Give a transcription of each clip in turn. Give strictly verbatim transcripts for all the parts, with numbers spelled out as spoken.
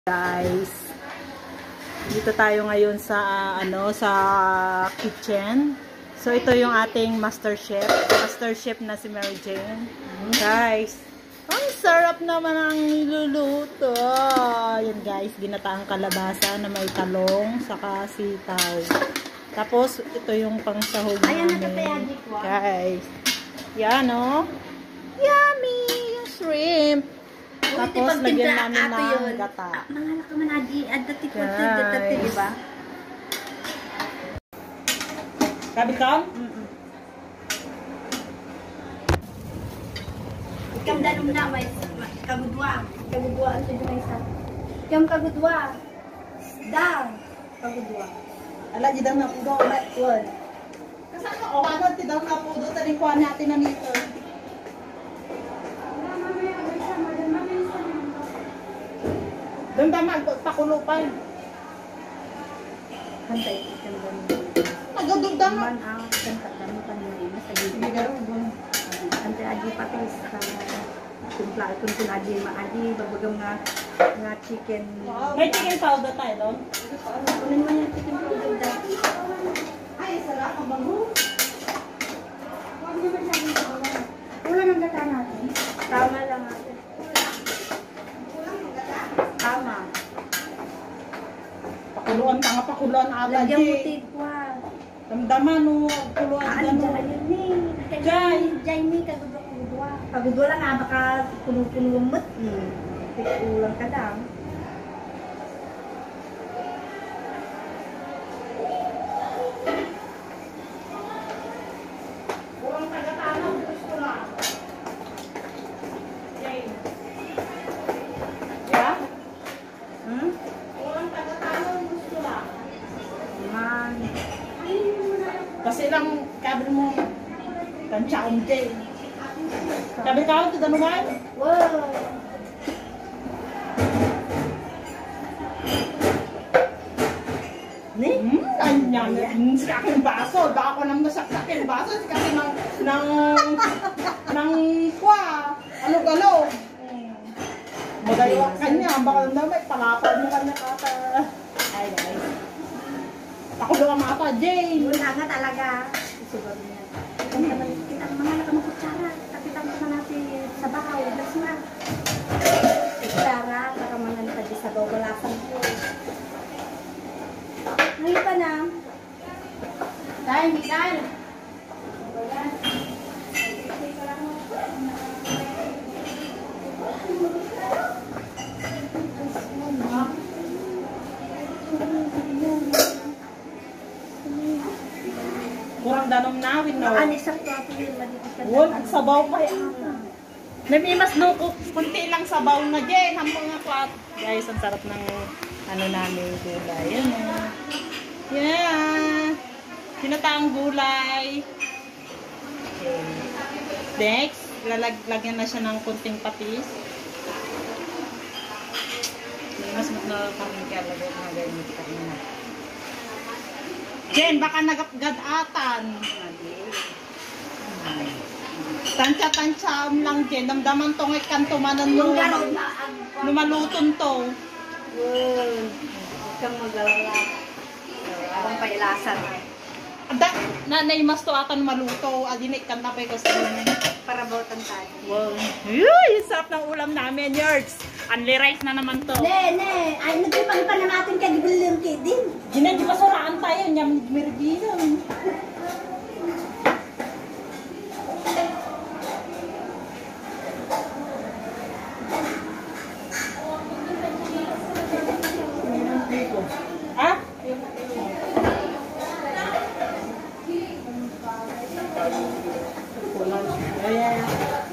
Guys, dito tayo ngayon sa uh, ano sa kitchen. So ito yung ating master chef, master chef na si Mary Jane. Mm. Guys, ang sarap naman ang niluluto. Yan guys, ginataang kalabasa na may talong saka sitaw. Tapos ito yung pangsahog namin. Guys, yan oh, yummy yung shrimp. Tapos lagyan namin ng gata. Mga nakamanadi, at dati ko ito, dati, diba? Kabit ka? Ikam danong na, may kagudwa. Kagudwa, ang sabi na isa. Ikam kagudwa. Dang. Kagudwa. Ala, di daw na pudo. Wal. Kasama ka, o ano, di daw na pudo. Talikuan natin na nito. Doon tama, pakulupan. Hantay, ikam danong. Nagadugdang Man ang kanta danong kanina sa gilid. Hindi garo, doon. Hantay, adi patis. Kumpla, kumpla, adi, maadi, babagam nga, nga chicken. May chicken powder tayo doon? Kunin mo yung chicken powder dati. Ay, sarap ang bango. Huwag naman sabi ko. Ulan ang gata natin. Tama lang natin. Tama. Pakuluan ka nga, pakuluan ata, Lagyan mo Jay. tipwa. Damdaman, no, pakuluan Ah, ka, no. dyan yun eh. Jay. Jay ni, kagudwa-kagudwa. Kagudwa lang nga, baka puno-puno lumot. Hmm. Ulang ka lang. Kurang taga-tanong, gusto lang. Jay. Yeah? Hmm? Kurang taga-tanong, gusto lang. Man. Kasi lang, kabil mo, tansyaon, Jay. Kabil ka, ito danuman? Wow. Ni? Hmm, ganyan. Hmm, sikakin baso. Baka ko nang nasaksakin baso. Sikakin ng, ng, ng, kwa. Ano-galo. Hmm. Magayawa ka niya. Baka na may palapad mo kanya kata. Ay, guys. Ako doon ang mata, Jane. Wala nga talaga. Siguro niya. Kita ang mga nakamukutsara. Kita mo naman natin sa bahaw. That's na. Kutsara. Para mananta di sa bawalasan ko. Ngayon pa na. Dahil, Mikal. Kurang danom nawin, no? Ano sa plato yun? Wala, sabaw pa yan. May mas nuko, kunti lang sabaw na, Jane. Hampang nga kwat. Guys, ang sarap ng ano namin gulay. Yan, oh. Yeah. Sinataang gulay. Okay. Next, lalagyan na siya ng kunting patis. Mas na kami kaya lagyan na ganyan kita na. Jen, baka nagapgadatan. Tansya-tansya lang, Jen. Damdaman tong ikantumanan yung lumalutong to. Yun. Huwag kang mag-alala. Parang pailasan na. Ada, nanay mas to atan maluto. Adi na ikantapay ko sa inyo. Para bautan tayo. Wow. Uy, sarap ng ulam namin, Yerds. Only rice na naman to. Ne, ne. Ay, nagpipag pa na natin kay Gibilir Kidin. Dinan, di ba suraan tayo? Nyam, mirbilan. Ah? Ayan.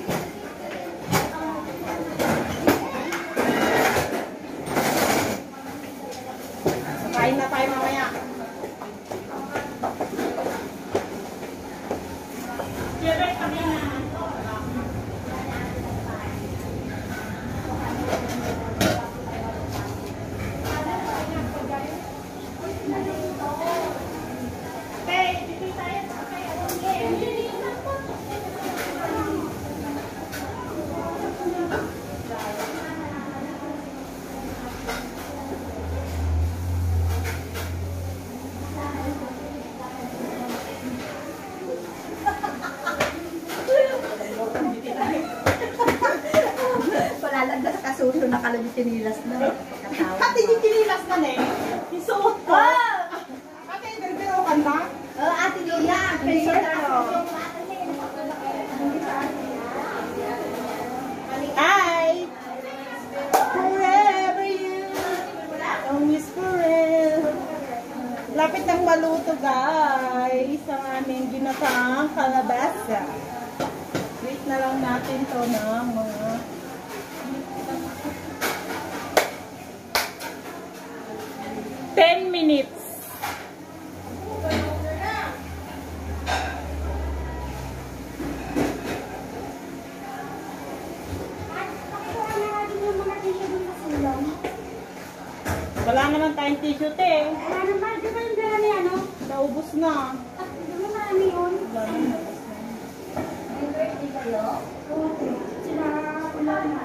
Kain na tayo mamaya. Siyempre kami na. chinilas na. Ate, yung chinilas na eh. Isuot ko. Oh! Ate, berbero ka na? Oh, Ate Lina, pero Hi! Forever you, always forever. Lapit ng maluto guys, ang aming ginataang kalabasa. Wait na lang natin to ng mga ten minutes. Wala naman tayong tissue, te. wala naman, di ba yung dala ni ano? Naubos na. At di ba marami yun? Wala na, naubos na. May birthday kayo? Oo. Sila, wala na.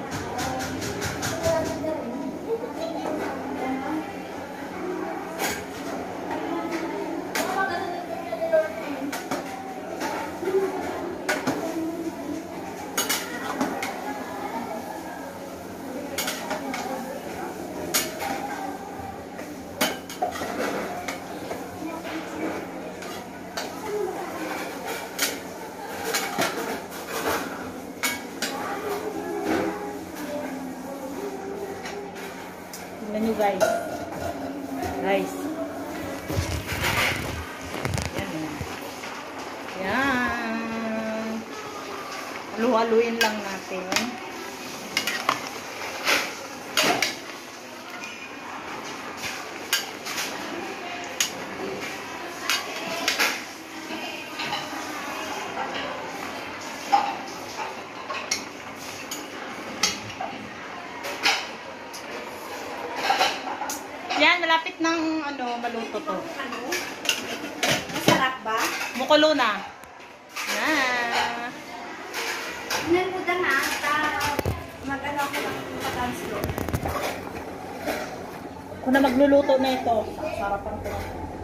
Tingnan nyo guys. Guys. Yan. Yan. Halu-haluin lang natin. Yan, malapit ng ano, maluto to. Ano? Masarap ba? Mukulo na. Na. Inan mo na na, ta mag-ano ako ng pag-anslo. Kung na magluluto na ito, sarapan ko.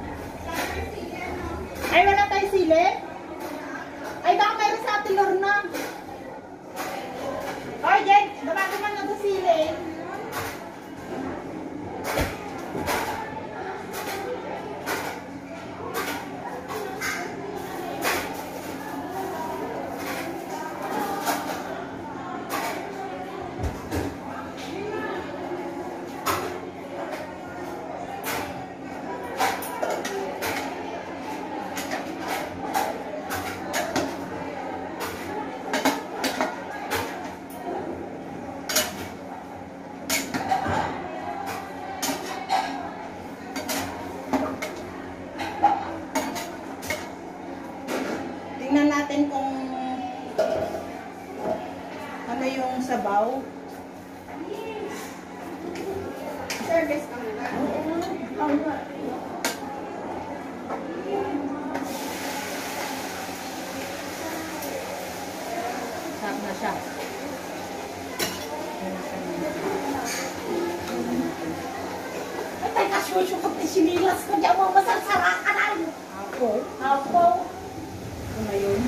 Ay, wala tayong sili? Ay, baka mayroon sa Ate Lorna. Ay, Jen, baka naman na ito sili. Tingnan natin kung ano yung sabaw. Service ka muna. Oo. Sarap na siya. Ay, tayo kasyosyo ko sinilas ko dyan mo masarsara ka na. Ako. Apo. Ito na yun.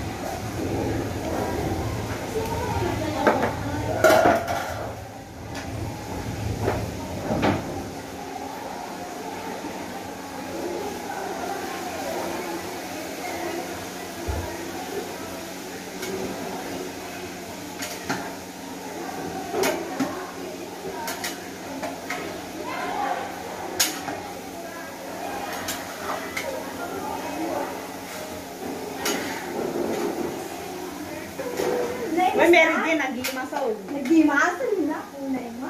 May meron din, nag-imasaw. Nagdimasan na. Unay mo.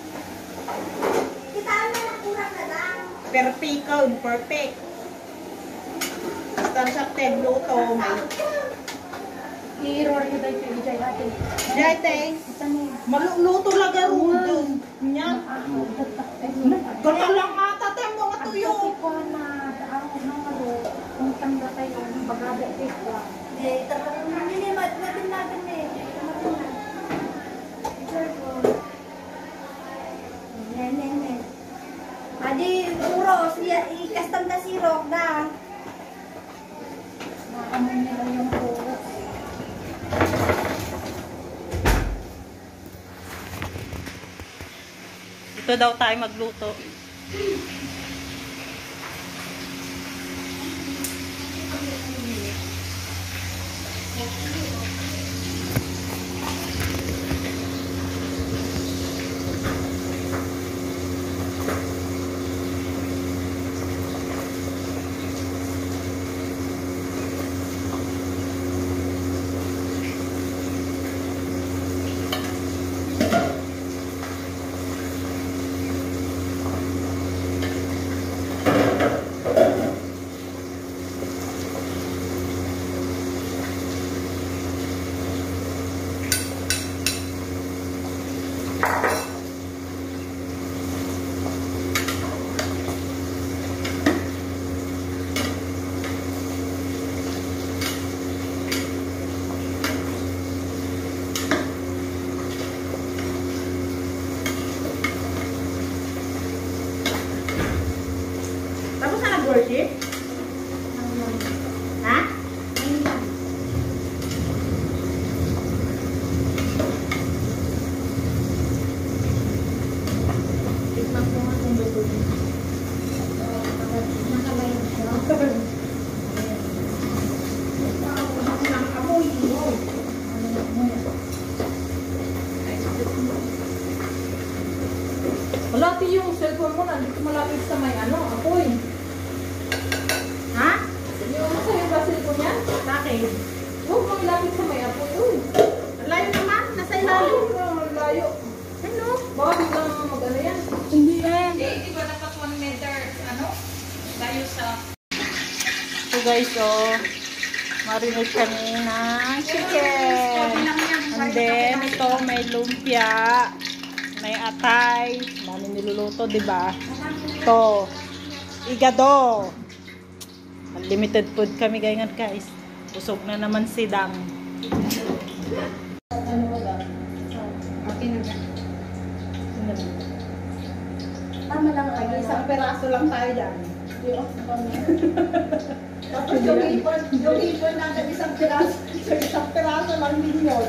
Kita na lang kurang na lang. Perfect ka, perfect. Basta siya tegluto, may... I-roll ko daw yung ijay natin. Dati, maluluto lang garo doon. Yan. Gata lang ata tayo mga tuyo. ko na ang nang ano, kung tanda tayo, bagada ito. Eh, talagang nilimat natin natin eh. Nene, adi puro siya i-custom na si Rock na. Nakamoy nila yung puro. Ito daw tayo magluto. Tapos na nag-worship? Ha? Tikman ko nga kung luto niya. Nakabayan siya. Malapit yung cellphone mo, nandito malapit sa may ano, apoy. Ha? Yung ano sa'yo ba cellphone yan? Bakit? Huwag mo ilapit sa may apoy. Uy, Layo naman. Nasa layo. ilalim. Layo. Ano? Baka biglang mag-ano yan. Hindi yan. Hindi, di ba dapat one meter, ano? Layo sa... So guys, so marinate kami ng chicken. And then ito may lumpia, may atay, dami niluluto, di ba? Ito, igado. Unlimited food kami ganyan guys. Busog na naman si Dang. Ano ba ba? Okay na ba? Tama lang kayo. Isang peraso lang tayo dyan. Tapos yung ipon, yung ipon natin isang piraso. So isang piraso lang din yun.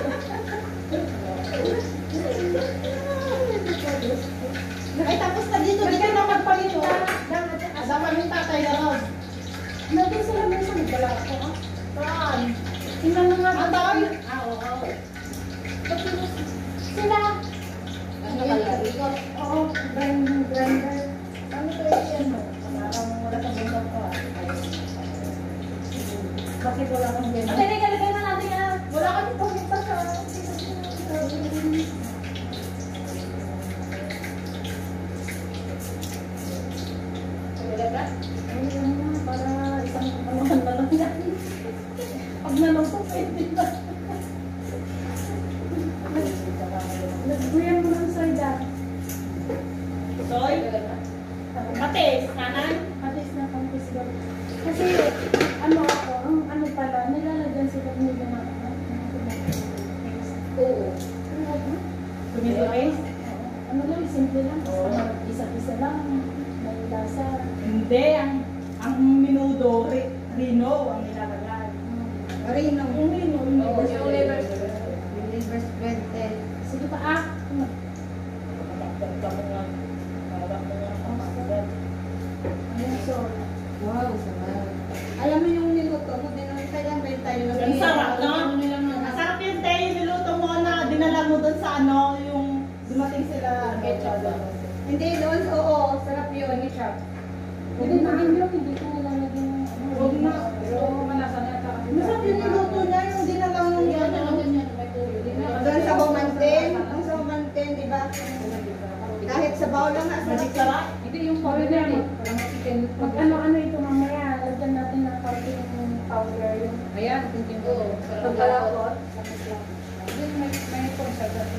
Ay tapos na dito, dito na magpalinta. Asama yung tatay na ron. Nandun sila minsan, nagdala ako. ah. Saan? Tingnan mo nga. Atay? Ah, oo. Sila. Ano kaya? Oo, grinder, grinder. Ano to yan mo? Parang wala kang bundok ko ah. Bakit wala kang bundok? Ate, nagkalagay na natin yan. Wala kami pumita sa... Ayun na, para isang anuhan na lang yan. Pag nalungkot, pwede na. Nagbuyan mo lang sa ida. Soy, patis, kanan. Atis na kampis ko. Kasi, ano ako, ang ano pala, nilalagyan sila nila na Oo. Tomato paste? ano lang, simple lang. Basta isa-isa lang. May lasa. Hindi, ang ang minudo, ri- rino ang nilalagay. Rino. Yung rino. Oo, yung liver. Liver twenty. Sige pa ah. Ayun, so. Wow, sarap. Alam mo yung niluto mo, din ang kailan ba yung tayo? Ang sarap, no? Ang sarap yung tayo niluto mo na dinala mo doon sa ano, yung dumating sila. Hindi, doon, oo, sarap yun. Ketchup. Hindi na rin yun, hindi ko nilalagyan ng ano. Huwag na. Pero malasa na yata kasi. Masarap yung niluto niya, yung dinala mo Yan, yun. ano ganyan, may tuyo. Di na- Doon sa Baumanten, ang sa Baumanten, di ba? Kahit sa baw lang, Magic sarap. sarap. Hindi yung powder eh. Parang chicken. Pag ano-ano ito mamaya, lagyan natin ng konting powder yung Ayan, thinking ko. pagkalapot. Hindi, may may porsa dati.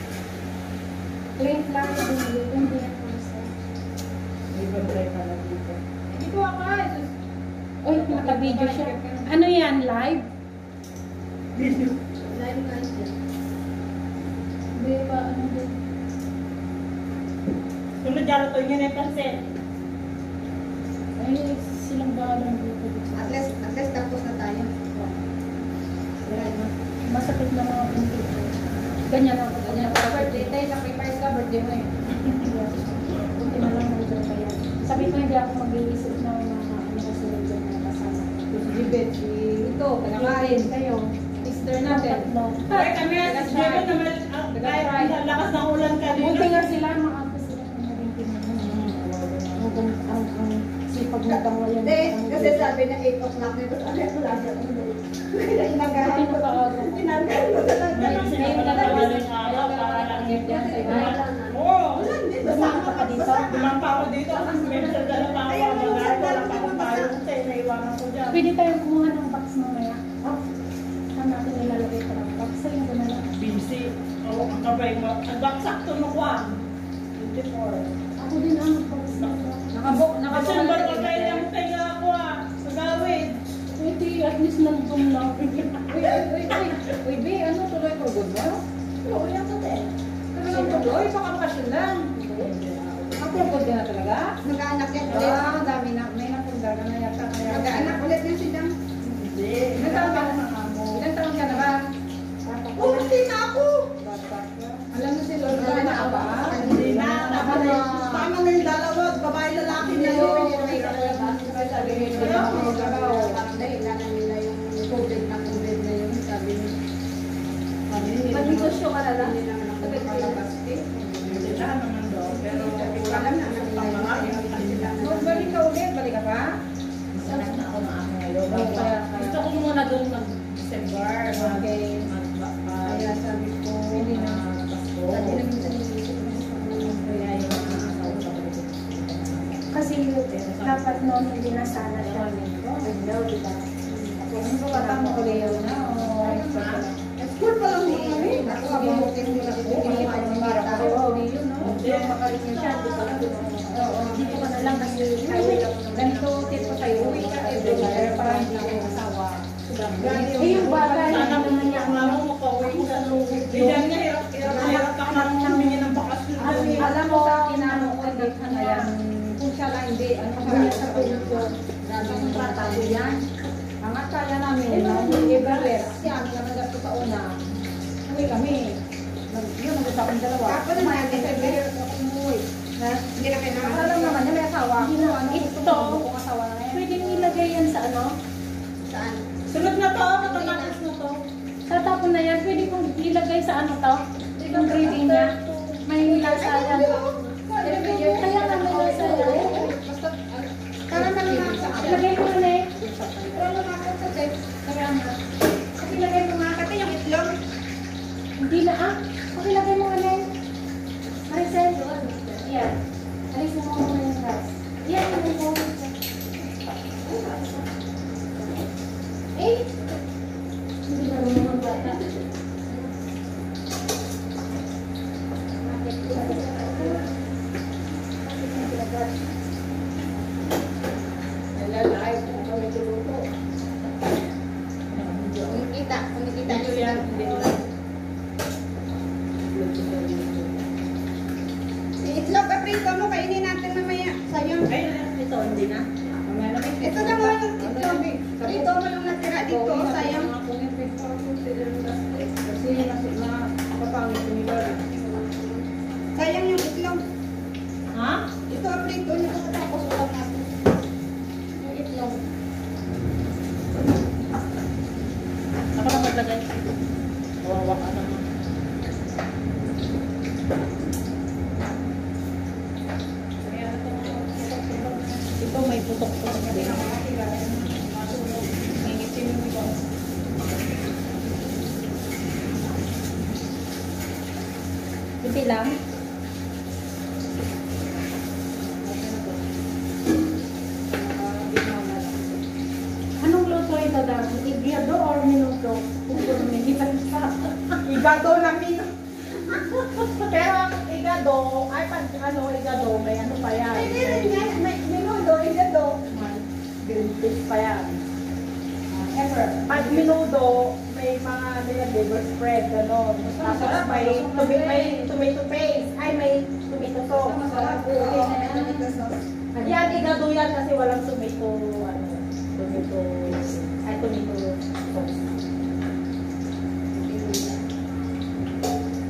Plain lang yung niluto, hindi yan pasta. Liver try pala dito. Hindi ko ako ay. sus- Uy, naka-video siya. Ano yan, live? Video. Live na siya. Hindi pa, ano din. Sunod dyan ito yun yung pansin. Ay, silang balang dito. At least, at least tapos na tayo. Masakit na mga pinto. Ganyan lang. Ganyan para birthday tayo. Sacrifice ka, birthday mo eh. Buti na lang nandiyan pa yan. Sabi ko hindi ako mag-iisip ng mga ano kasi nandiyan na kasama. Si Jibet, si ito, pinakain kayo. Sister natin. Tatlo. Kaya kami, si Jebet naman, kahit ang lakas ng ulan kanina. Buti nga sila, maaga sila kung naging pinagin. Ang ang ang sipag na tama yan. Hindi, kasi sabi na eight o'clock nito. Sabi ko lang siya. Kaya inagahan Buti ko. na paaga. Tinanggal ko na lang. Ngayon na naman yung araw para lang yung Oo! Basama ka dito. Bilang pa ako dito kasi may nagdala pa ako ng mga wala pa akong tayo kasi naiwanan ko dyan. Pwede tayong kumuha ng box mamaya. Oh, saan natin nilalagay pa ng box? Sa'yo ko na lang. Busy. Oo, ang kabay mo. Ang baksak to no Juan. twenty-four. Ako din ang box na to. Nakabok, Kasi nakabok. ang bago kayo yung tayo ako ah. Sa gawin. Pwede, at least nandun lang. Uy, uy, uy, uy. Uy, B, ano tuloy ko? Good ba? Oo, yan ko din. Ano lang tuloy? Pakapasyon lang. Ako good na talaga? Mag-aanak yan ulit. Ah, dami na. May napundagan na yata. Kaya- Mag-aanak ulit yan si Dang. Hindi. Ilan taon ka na? Ilan taon ka na ba? Oo, hindi na ako. Alam mo si Lord na na ba? Hindi na. Tama na yun. Tama na yung dalawa. Babae lalaki na yun. Dahilanan nila yung COVID na COVID na yun. Sabi niya. Mag-negosyo ka na lang. Hindi naman ako makalabas. Hindi na naman daw. Pero Alam na, alam na mga Lord, balik ka ulit. Balik ka pa? Sarap na ako na ako ngayon. Oo, kaya- Gusto ko muna doon mag-December. Okay. Kaya sabi ko, Hindi na. Pasko. dati na minsan iniisip ko sa kanila. Kaya yung mga asawa ko. Kasi dapat noon hindi na sana siya. Ano, diba? Ano ba batang mo ulit yun na? O, School pa lang din kami. Ako, abutin mo na ako. Hindi pa yung bata. Oo, yun, no? Hindi. Makalimutan siya, di ba? Oo. Dito ka na lang kasi ayaw lang naman. Ganito, tip ko tayo. Uwi ka everywhere para hindi ka asawa. Eh, yung bata, Sana mo niya ang laro mo pauwi ko sa lubid. Diyan niya hirap hirap hirap ako na humingi ng bakasyon. Alam mo sa akin na ano ko, hindi ka na yan. Kung siya lang hindi, ano ka sa tulog ko. Grabe yung tratado yan. Ang akala namin, na everywhere. Kasi amin naman gasto sa una. Uwi kami. Nag- Yun, nag-usap ang dalawa. Ako naman, Kumain kasi everywhere ako umuwi. Na, hindi na kayo Akala lang naman niya may asawa. Hindi na. Ano, gusto Ito. mo kung asawa na yan. Pwede nyo ilagay yan sa ano? Saan? Sunod na to, matamatis na to. Sa tapon na yan, pwede kong ilagay sa ano to? Yung gravy niya. May lasa yan. Kaya nga may lasa yan. Basta, Tara na lang sa akin. Ilagay mo na eh. Tara na ako sa text. Kaya nga. Ilagay mo nga kasi yung itlog. Hindi na ah. Pakilagay mo na eh. Maricel. Yan. Alisin mo muna yung rice. Yan, yung mo. Eh. Hindi na rin mga bata. lalay, kung kami tuluto. Kumikita. Kumikita Ito niyo yan. yan. Hindi na. Yung itlog, paprito mo. Kainin natin mamaya. Sayang. Ay, ito, hindi na. Ito na nga yung itlog. Ito mo yung natira dito. Sayang. Kasi nasi na kapangit ni Lord. Sayang yung itlog. Ha? Ito, paprito niyo. Tapos ulam natin. Yung itlog. Ako na maglagay. Kawawa ka naman. Ito may putok-putok din. Hindi lang. Anong luto ito daw? Igado or minuto? Kung may iba-iba. Igado namin. Pero ang igado, ay pag ano igado, may ano pa yan. Hindi rin yan. May minudo, igado. Green fish pa yan. Ever. Pag minudo, may mga nilagay spread, gano'n. Tapos may, tumi may tomato paste, ay may tomato sauce. Masarap. Okay na yan. Ito sauce. Yan, igado yan kasi walang tomato, ano, tomato, ay tomato sauce.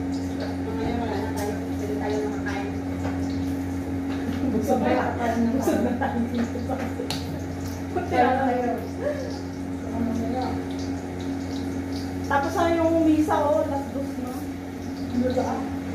Busog na tayo. Busog na tayo. Kaya tayo. Ano nila? Tapos na yung misa, oh, last dos, no? Ano ba?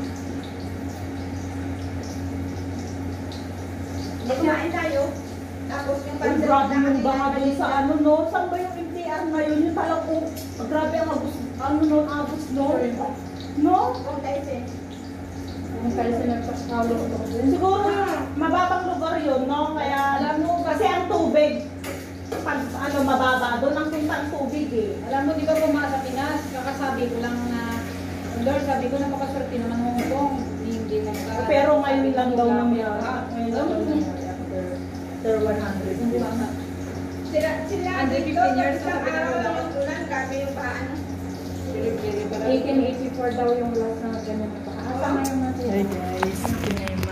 Magkain tayo. Tapos yung Ay, pansit grabe na yung baha kanina, dun sa ano, no? Saan ba yung M T R ngayon? Yung talagang, oh, grabe ang abos, ano, no, abos, no? No? Kung tayo siya. Kung tayo sa nagpaskalo ko. Siguro yung mababang lugar yun, no? Kaya, Alam mo, kasi ang tubig, pag ano, mababa, doon ang punta ang tubig, eh. Alam mo, di ba pumunta sa Pinas, kakasabi ko lang na, Lord, sabi ko napakaswerte naman Hong Kong. Hindi na ka. Pero ngayon lang daw nangyari. Ngayon lang daw nangyari. After one hundred. Sila, sila, one hundred dito, fifteen years isang na araw pinagawa. ng ulan, grabe yung paano. eighteen eighty-four daw yung last na ganun. Asa ngayon natin? Hi guys, ito na yung